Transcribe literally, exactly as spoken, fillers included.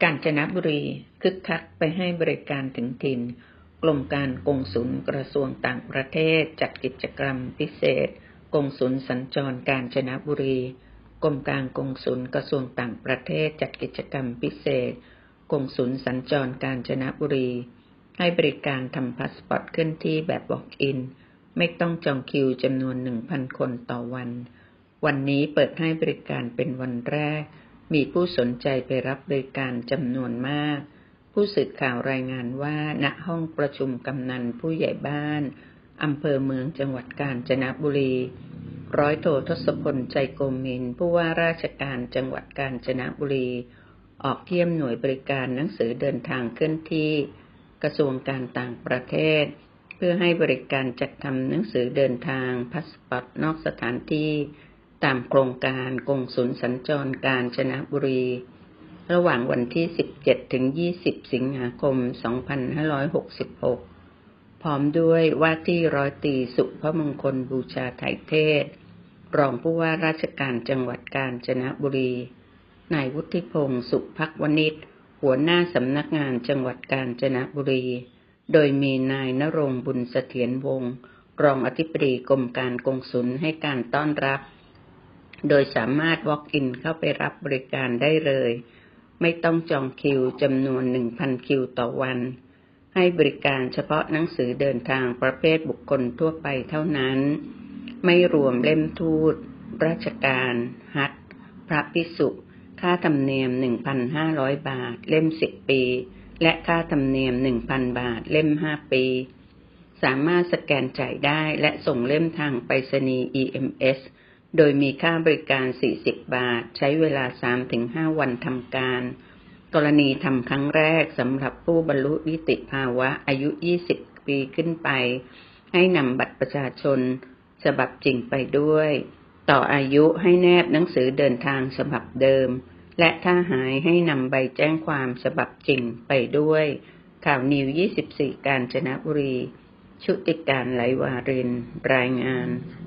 าญจนบุรีคึกคักไปให้บริการถึงถิ่นกรมการกงสุลกระทรวงต่างประเทศจัดกิจกรรมพิเศษกงสุลสัญจรกาญจนบุรีกรมการกงสุลกระทรวงต่างประเทศจัดกิจกรรมพิเศษกงสุลสัญจรกาญจนบุรีให้บริการทำพาสปอร์ตเคลื่อนที่แบบ Walk-in ไม่ต้องจองคิวจำนวน หนึ่งพัน คนต่อวันวันนี้เปิดให้บริการเป็นวันแรกมีผู้สนใจไปรับบริการจำนวนมากผู้สื่อข่าวรายงานว่าณห้องประชุมกำนันผู้ใหญ่บ้านอำเภอเมืองจังหวัดกาญจนบุรีร้อยโททศพลใจโกมินผู้ว่าราชการจังหวัดกาญจนบุรีออกเยี่ยมหน่วยบริการหนังสือเดินทางเคลื่อนที่กระทรวงการต่างประเทศเพื่อให้บริการจัดทำหนังสือเดินทางพาสปอร์ตนอกสถานที่ตามโครงการกงสุลสัญจรกาญจนบุรีระหว่างวันที่สิบเจ็ดถึงยี่สิบสิงหาคมสองพันห้าร้อยหกสิบหกพร้อมด้วยว่าที่ร้อยตรีสุภมงคลบูชาไถเทศรองผู้ว่าราชการจังหวัดกาญจนบุรีนายวุฒิพงษ์สุภักวณิชหัวหน้าสำนักงานจังหวัดกาญจนบุรีโดยมีนายณรงค์บุญเสถียรวงศ์รองอธิบดีกรมการกงสุลให้การต้อนรับโดยสามารถ Walk-in เข้าไปรับบริการได้เลยไม่ต้องจองคิวจำนวน หนึ่งพัน คิวต่อวันให้บริการเฉพาะหนังสือเดินทางประเภทบุคคลทั่วไปเท่านั้นไม่รวมเล่มทูตราชการฮัจญ์พระภิกษุค่าธรรมเนียม หนึ่งพันห้าร้อย บาทเล่มสิบปีและค่าธรรมเนียม หนึ่งพัน บาทเล่มห้าปีสามารถสแกนจ่ายได้และส่งเล่มทางไปรษณีย์ อี เอ็ม เอส โดยมีค่าบริการสี่สิบบาทใช้เวลา สามถึงห้า วันทำการกรณีทำครั้งแรกสำหรับผู้บรรลุนิติภาวะอายุยี่สิบปีขึ้นไปให้นำบัตรประชาชนฉบับจริงไปด้วยต่ออายุให้แนบหนังสือเดินทางฉบับเดิมและถ้าหายให้นำใบแจ้งความฉบับจริงไปด้วยข่าวนิวยี่สิบสี่กาญจนบุรีชุติการไหลวารินรายงาน